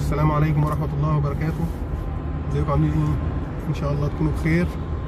السلام عليكم ورحمة الله وبركاته. ازيكم عاملين ايه؟ ان شاء الله تكونوا بخير.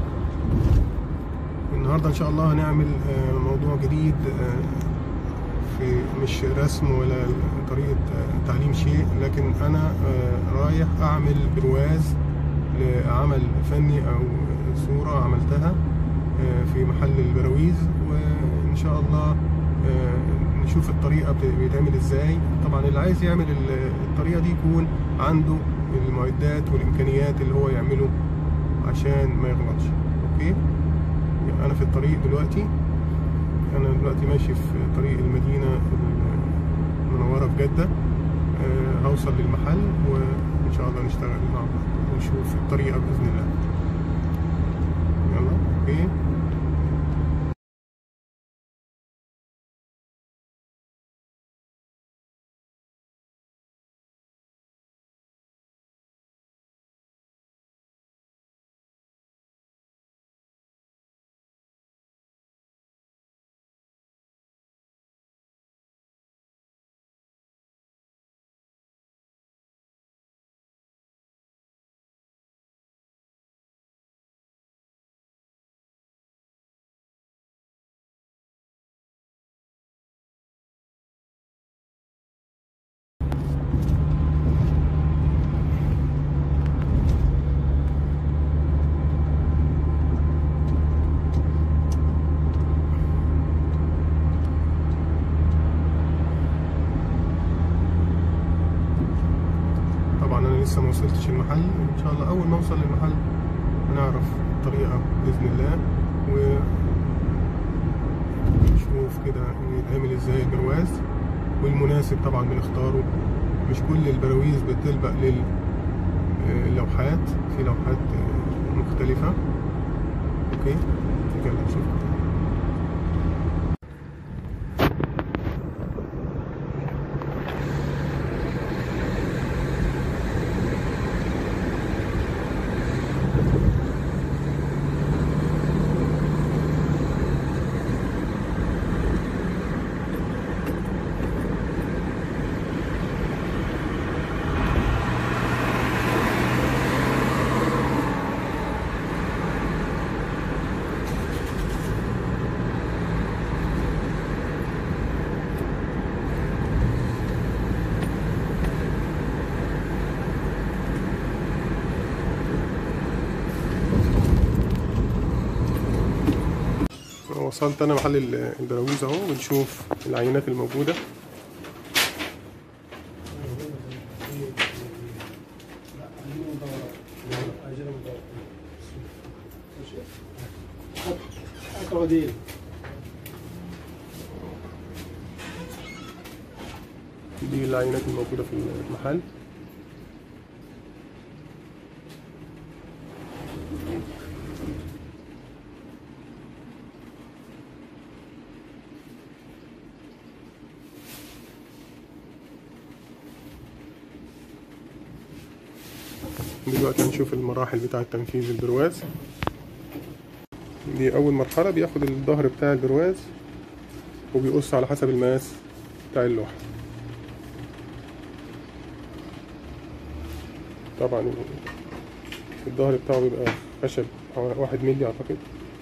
النهاردة ان شاء الله هنعمل موضوع جديد، في مش رسم ولا طريقة تعليم شيء، لكن انا رايح اعمل برواز لعمل فني او صورة عملتها في محل البراويز، وان شاء الله نشوف الطريقة بيتعمل ازاي. طبعا اللي عايز يعمل الطريقة دي يكون عنده المعدات والامكانيات اللي هو يعمله عشان ما يغلطش. اوكي، انا في الطريق دلوقتي، انا دلوقتي ماشي في طريق المدينة المنورة في جدة. هوصل للمحل وان شاء الله نشتغل مع بعض ونشوف الطريقة بإذن الله. يلا اوكي. انا لسه ما وصلتش المحل، ان شاء الله اول ما اوصل للمحل هنعرف الطريقه باذن الله ونشوف كده يتعمل ازاي البرواز، والمناسب طبعا بنختاره. مش كل البراويز بتلبق للوحات، في لوحات مختلفه. اوكي، يلا نشوف. وصلت انا محل البراويز اهو، بنشوف العينات الموجوده. دي العينات الموجوده في المحل. دلوقتي هنشوف المراحل بتاعة تنفيذ البرواز. دي أول مرحلة، بياخد الظهر بتاع البرواز وبيقص على حسب المقاس بتاع اللوحة. طبعا الظهر بتاعه بيبقى خشب 1 مللي أعتقد.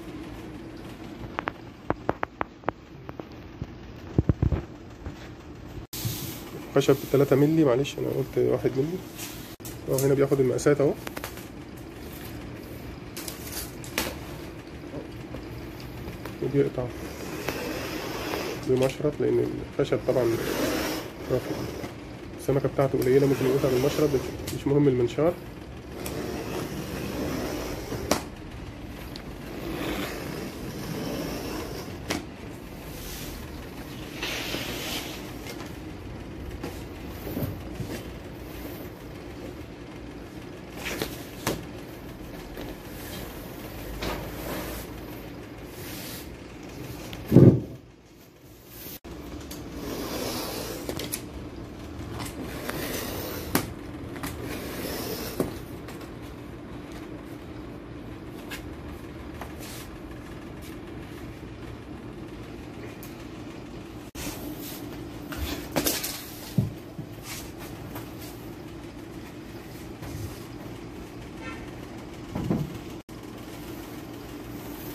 خشب 3 مللي، معلش أنا قلت 1 مللي. هنا بياخد المقاسات اهو، وبيقطع بمشرط، لان الخشب طبعا السمكه بتاعته قليله، ممكن يقطع بالمشرط، مش مهم المنشار.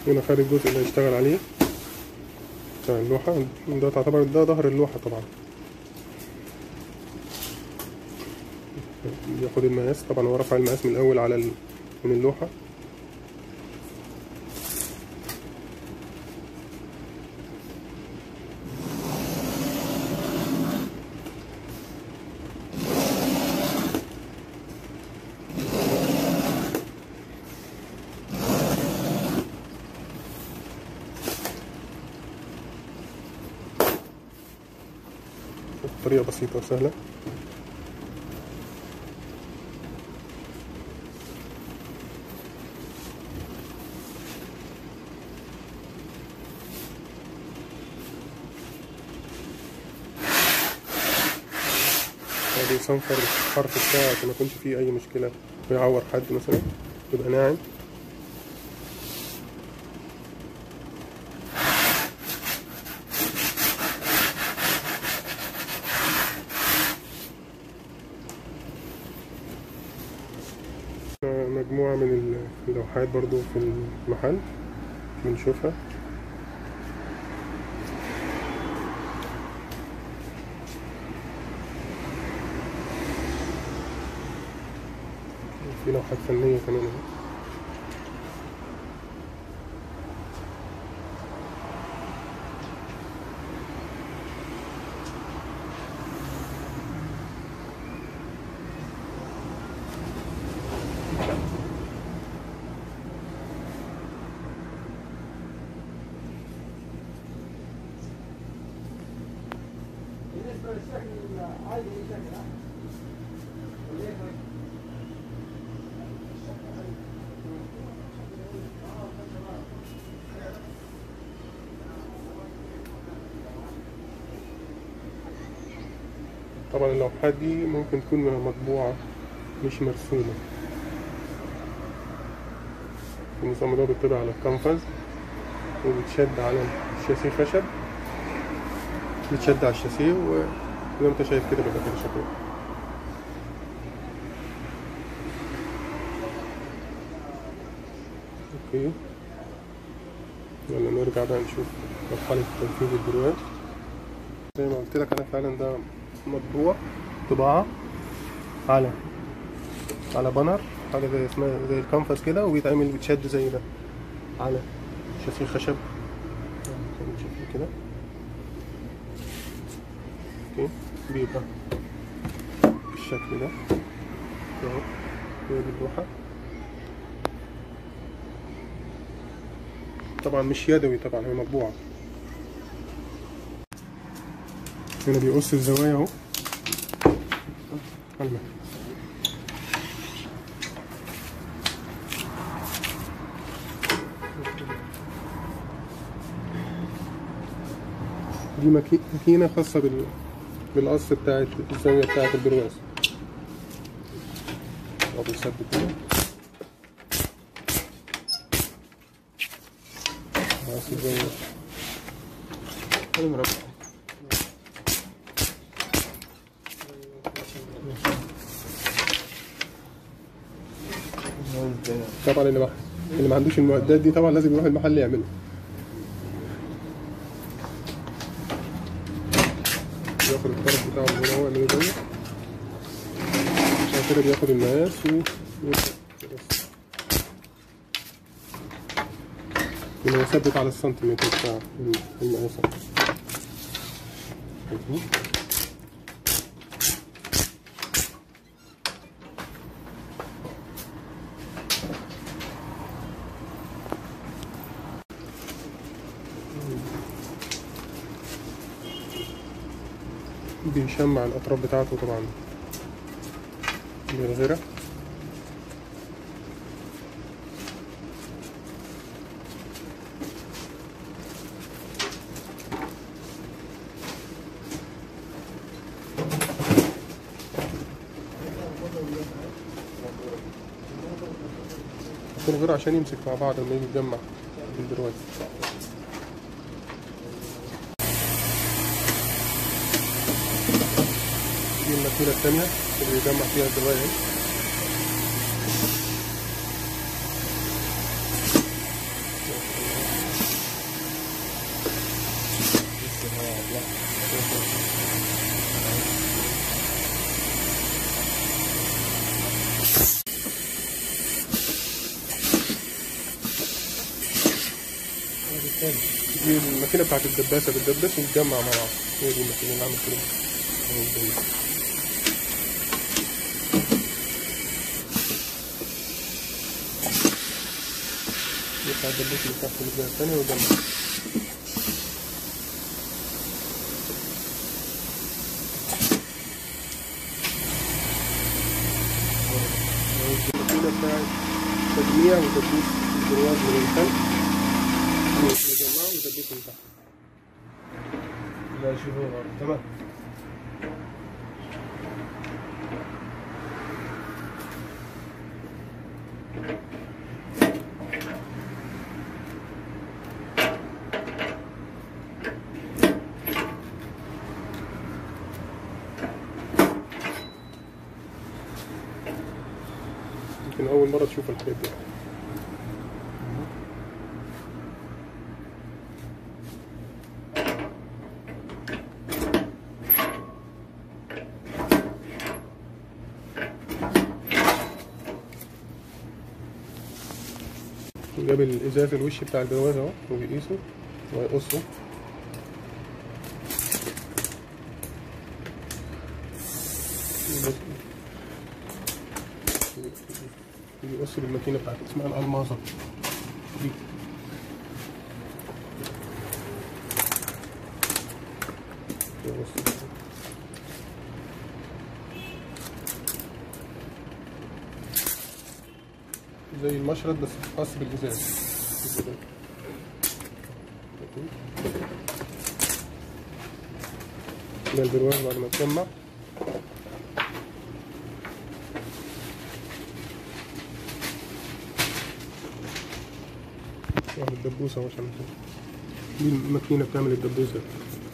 هنا خد الجزء اللي هيشتغل عليه بتاع اللوحة، ده تعتبر ده ظهر اللوحة طبعا. بياخد المقاس، طبعا هو رفع المقاس من الأول على من اللوحة. طريقة بسيطة وسهلة. بيصنفر الحرف بتاعه عشان ما يكونش فيه أي مشكلة ويعور حد مثلا، يبقى ناعم. مجموعة من اللوحات برضو في المحل بنشوفها. في لوحات فنية كمان. طبعا اللوحات دي ممكن تكون مطبوعة مش مرسومة. النظام ده بيطبع على الكنفاس وبيتشد على الشاسيه خشب، بيتشد على الشاسيه وزي ما انت شايف كده بيبقى كده شكله. اوكي، يلا نرجع بقى نشوف مرحلة تنفيذ البرواز. زي ما قلت لك انا فعلا ده مطبوع طباعة على بانر، حاجة زي اسمها زي الكنفاس كده، وبيتعمل بيتشد زي ده على شاسيه خشب زي ما شايفين كده. اوكي، بيبقى بالشكل ده اهو، هي دي اللوحة. طبعا مش يدوي، طبعا هي مطبوعة. هنا بيقص الزوايا اهو على المكنة. دي ماكينة خاصة بالقص بتاعت الزاوية بتاعت البرواز. أو بيثبت كده قص الزاوية المربع. طبعا اللي ما عندوش المعدات دي طبعا لازم يروح المحل يعمله. ياخد الطرف بتاعه من هنا، هو يعمله زيه عشان كده بياخد المقاس ويثبت على السنتيمتر بتاع المقاس. بيشمع الأطراف بتاعته طبعا بالغيرة. بالغيرة عشان يمسك مع بعض لما يجي يتجمع بالبرواز. دي الماكينة التانية اللي بيجمع فيها الزوايا. دي الماكينة بتاعت الدباسة بتدبس وتجمع مع بعض. هي دي الماكينة اللي عامل كده. يطلع الدباسة اللي تحت الجهة التانية ويجمع. الماكينة بتاعت تجميع وتدبيس البرواز من الخلف. نجمعه وندبسه من تحت. لا شوفوا تمام. يمكن أول مرة تشوف الحاجات دي. جاب الازاز الوش بتاع البرواز اهو وبيقيسه ويقصه. بيقص بالماكينه بتاعته اسمها الالماظه دي. زي المشرط بس خاص بالازاز. ده البرواز بعد ما اتجمع اعمل الدبوس اهو عشان دي الماكينة بتعمل الدبوس ده.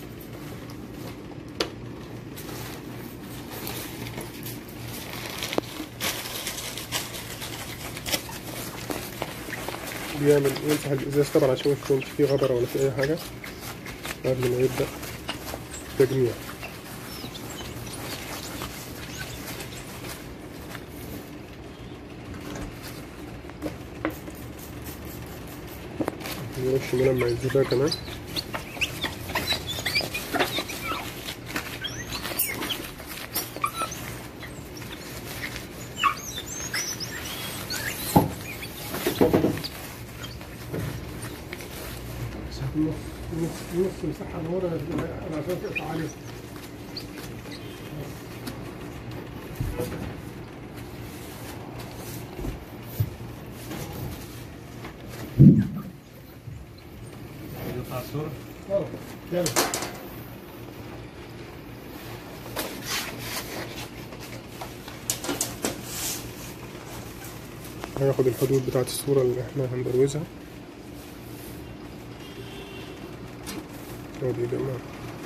بيعمل يمسح الازاز طبعا عشان ميكونش فيه غبرة ولا فيه اي حاجة قبل ما يبدأ تجميع. نرش ملمع الزبالة كمان. نص مساحة من ورا على أساس يقطع عليه. يقطع الصورة؟ يلا. هياخد الحدود بتاعت الصورة اللي احنا هنبروزها. ادي يا جماعة.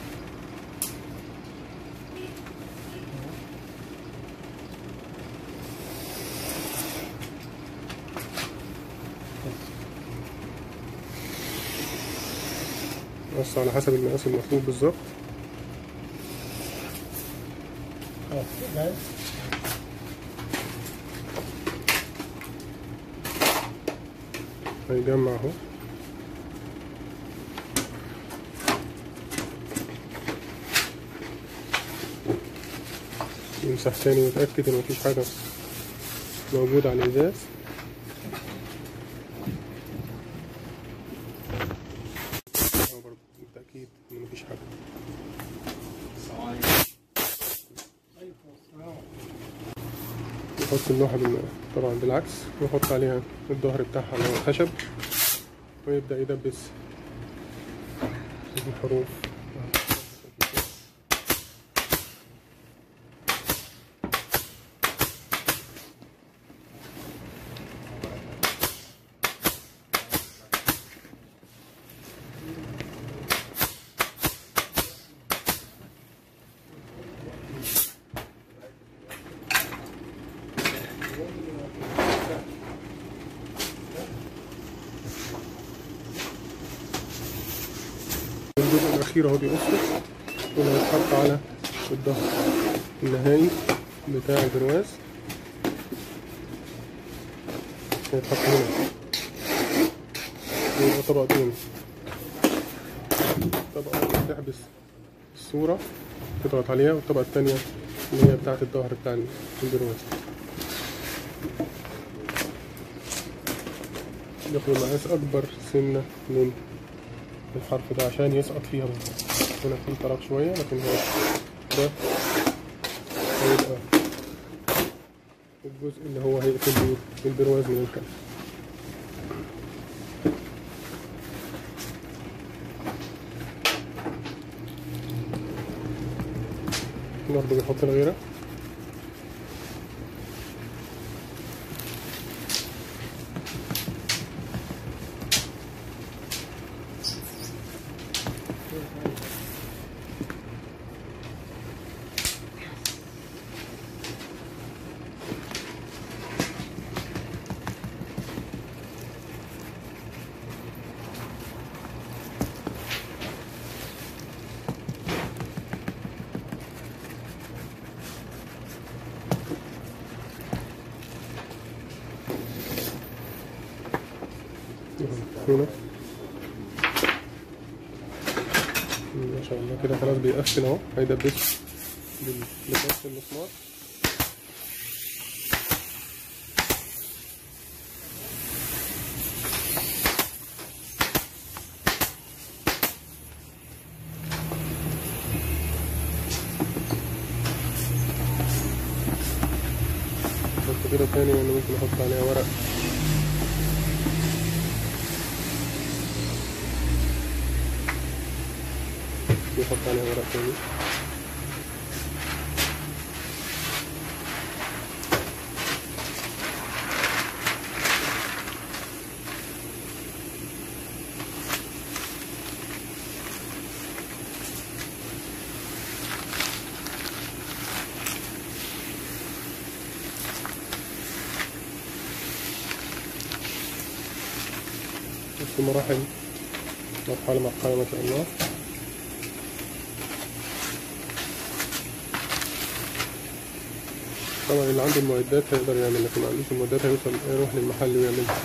بس على حسب المقاس المطلوب بالظبط. هيجمع اهو. يمسح تاني ويتأكد ان مفيش حاجة موجودة على الإزاز. برضه بالتأكيد ان مفيش حاجة. نحط اللوحة طبعا بالعكس ونحط عليها الظهر بتاعها اللي هو الخشب ويبدأ يدبس الحروف. الجزء الأخير اهو بيقصه وهيتحط على الظهر النهائي بتاع البرواز. هيتحط هنا يبقى طبقتين طبقة بتحبس الصورة تضغط عليها، والطبقة التانية اللي هي بتاعة الظهر بتاع البرواز. ياخد مقاس أكبر سنة من الحرف ده عشان يسقط فيها بالظبط. هنا في طرف شوية، لكن هو ده هيبقى الجزء اللي هو هيقفل البرواز من الخلف. برضه بيحط الغيرة. هنا ما شاء الله كده خلاص بيقفل اهو، هيدبسه بنفس المسمار. كده تاني يعني ممكن احط عليها ورق. يحط عليها ورق تاني. في مراحل، مرحلة ما شاء الله. طبعا اللي عنده المعدات هيقدر يعمل، لكن ما عندوش المعدات هيروح للمحل ويعملها.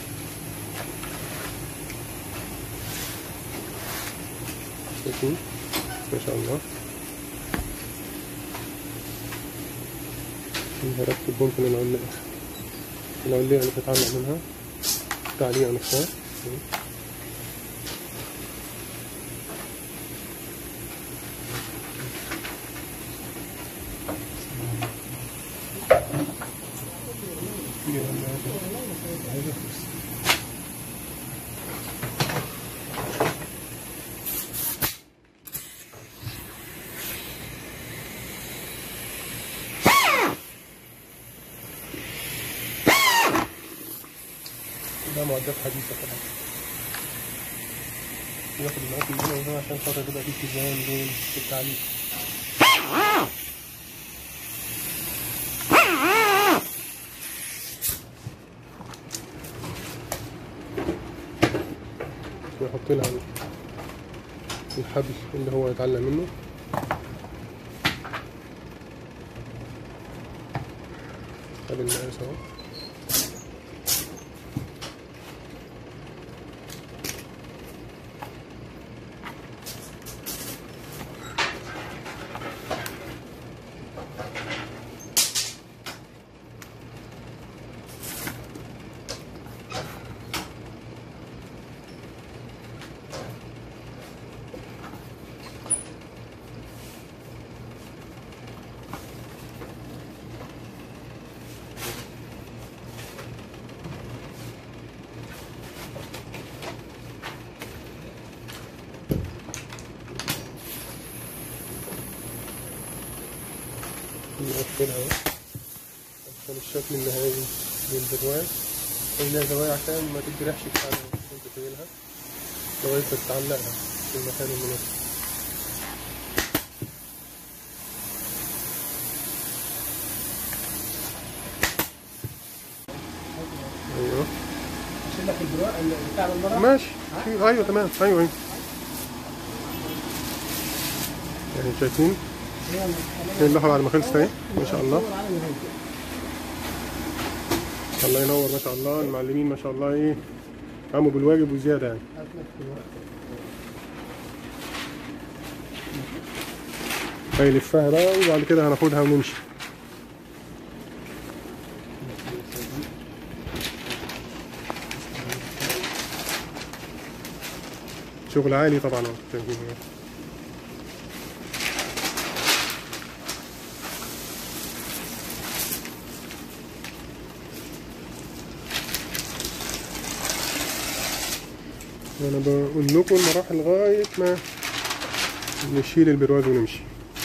شايفين ما شاء الله. هركب ممكن العلية اللي بتتعلق منها التعليقة نفسها. ده معدات حديثة طبعا. ياخد المقاس من هنا عشان خاطر تبقى في اتزان بين التعليق. ويحط لها الحبل اللي هو يتعلق منه. حبل المقاس اهو. نقفلها اهو عشان الشكل النهائي للبرواز. خليها زوايا عشان ما تتجرحش بتاعنا وانت تشيلها لغاية ما تعلقها في المكان المناسب. ايوه اشيل لك البرواز بتاع المرة. ماشي. ايوه تمام. ايوه يعني شايفين اللوحة بعد ما خلصت اهي ما شاء الله. الله ينور ما شاء الله. المعلمين ما شاء الله ايه قاموا بالواجب وزيادة يعني. هيلفها بقى وبعد كده هناخدها ونمشي. شغل عالي طبعا. انا بقول لكم المراحل لغايه ما نشيل البرواز ونمشي.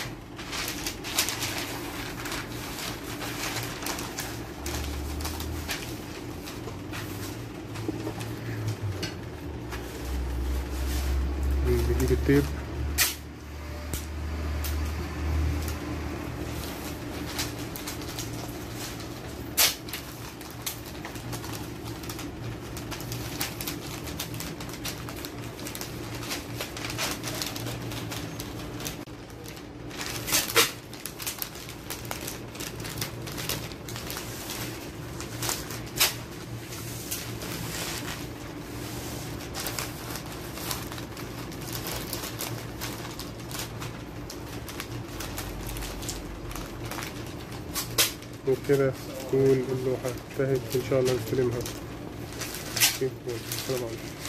نجيب التيب وبكده تكون اللوحة انتهت. إن شاء الله نستلمها. السلام عليكم.